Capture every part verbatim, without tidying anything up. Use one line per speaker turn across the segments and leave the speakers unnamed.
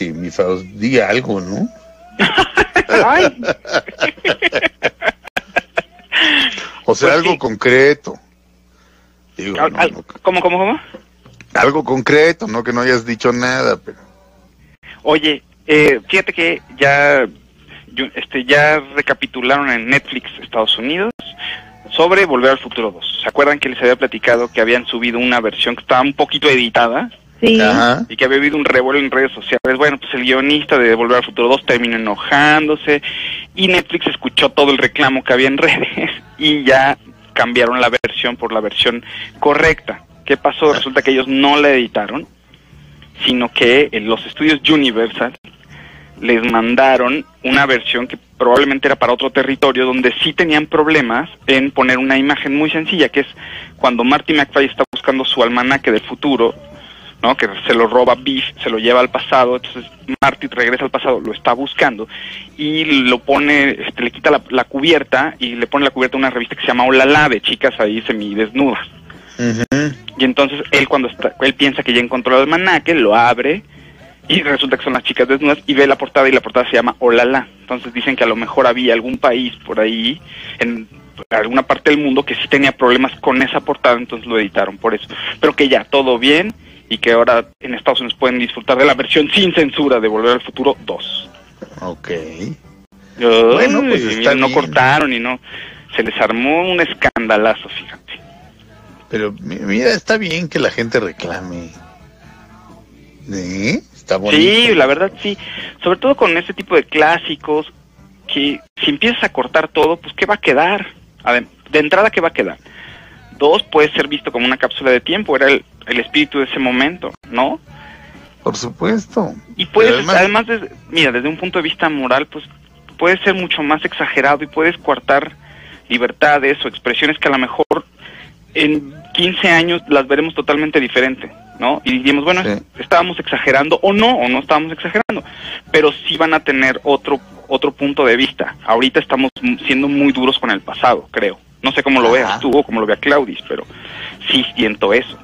este, mi Faust, diga algo, ¿no?
Ay.
O sea,
Pues
algo
sí.
concreto. Digo,
Al-
no,
al-
no,
¿Cómo, cómo, cómo?
algo concreto, no que no hayas dicho nada, pero...
Oye, eh, fíjate que ya, yo- este, ya recapitularon en Netflix Estados Unidos sobre Volver al Futuro dos. ¿Se acuerdan que les había platicado que habían subido una versión que estaba un poquito editada?
Sí.
Ajá.
Y que había habido un revuelo en redes sociales. Bueno, pues el guionista de Volver al Futuro dos terminó enojándose y Netflix escuchó todo el reclamo que había en redes y ya cambiaron la versión por la versión correcta. ¿Qué pasó? Resulta que ellos no la editaron, sino que eh, los estudios Universal les mandaron una versión que probablemente era para otro territorio, donde sí tenían problemas en poner una imagen muy sencilla, que es cuando Marty McFly está buscando su almanaque del futuro, ¿no? Que se lo roba Biff, se lo lleva al pasado, entonces Marty regresa al pasado, lo está buscando y lo pone, este, le quita la, la cubierta y le pone la cubierta a una revista que se llama Olala, de chicas ahí semidesnudas.
Uh-huh.
Y entonces él cuando está, él piensa que ya encontró el almanaque, lo abre y resulta que son las chicas desnudas y ve la portada y la portada se llama Olala. Entonces dicen que a lo mejor había algún país por ahí, en alguna parte del mundo, que sí tenía problemas con esa portada, entonces lo editaron por eso. Pero que ya, todo bien, y que ahora en Estados Unidos pueden disfrutar de la versión sin censura de Volver al Futuro dos.
Ok.
Ay,
Bueno, pues está
mira, no
bien.
cortaron y no, se les armó un escandalazo, fíjate.
Pero mi- mira, está bien que la gente reclame. ¿Eh? Está bonito.
Sí, la verdad sí, sobre todo con este tipo de clásicos, que si empiezas a cortar todo, pues ¿qué va a quedar? Adem- de entrada, ¿qué va a quedar? Dos, puede ser visto como una cápsula de tiempo, era el, el espíritu de ese momento, ¿no?
Por supuesto.
Y puedes,
Pero además-
además, desde- mira, desde un punto de vista moral, pues puede ser mucho más exagerado y puedes coartar libertades o expresiones que a lo mejor en quince años las veremos totalmente diferente, ¿no? Y diríamos, bueno,
Sí.
estábamos exagerando o no, o no estábamos exagerando, pero sí van a tener otro otro punto de vista. Ahorita estamos m- siendo muy duros con el pasado, creo. No sé cómo lo
Ajá.
veas tú o cómo lo vea Claudis, pero sí siento eso.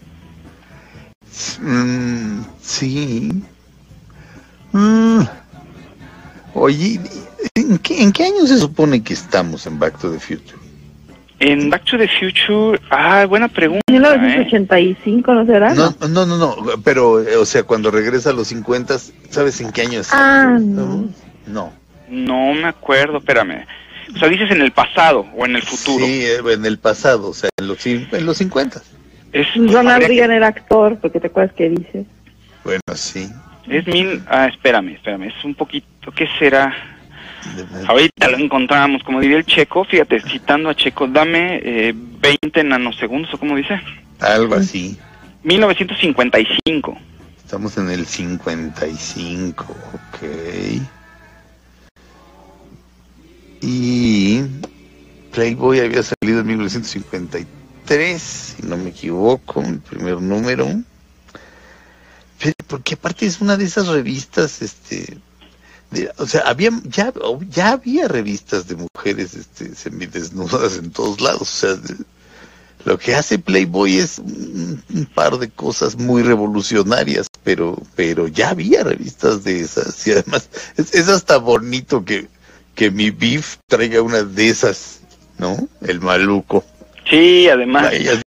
Mm, sí. Mm. Oye, ¿en qué, ¿en qué año se supone que estamos en Back to the Future?
En Back to the Future, ah, buena pregunta,
mil
¿eh?
novecientos ochenta y cinco, ¿no será?
No, no, no, no, pero, eh, o sea, cuando regresa a los cincuenta, ¿sabes en qué año es?
Ah, no.
No.
No me acuerdo, espérame. O sea, dices en el pasado o en el futuro.
Sí, eh, en el pasado, o sea, en los, cin- en los cincuenta.
Es,
Ronald
habría que-
Reagan era actor, porque te acuerdas que dice.
Bueno, sí.
es mil... Ah, espérame, espérame. Es un poquito... ¿Qué será?
De-
Ahorita lo encontramos. Como diría el Checo, fíjate, citando a Checo, dame eh, veinte nanosegundos, ¿o cómo dice?
Algo así.
mil novecientos cincuenta y cinco.
Estamos en el cincuenta y cinco, ok. Y Playboy había salido en mil novecientos cincuenta y tres, si no me equivoco, el primer número. Pero, porque aparte es una de esas revistas, este, de- o sea, había ya ya había revistas de mujeres, este, semidesnudas en todos lados. O sea, de- lo que hace Playboy es un, un par de cosas muy revolucionarias, pero pero ya había revistas de esas y además es, es hasta bonito que que mi Biff traiga una de esas, ¿no? El maluco.
Sí, además...
Ella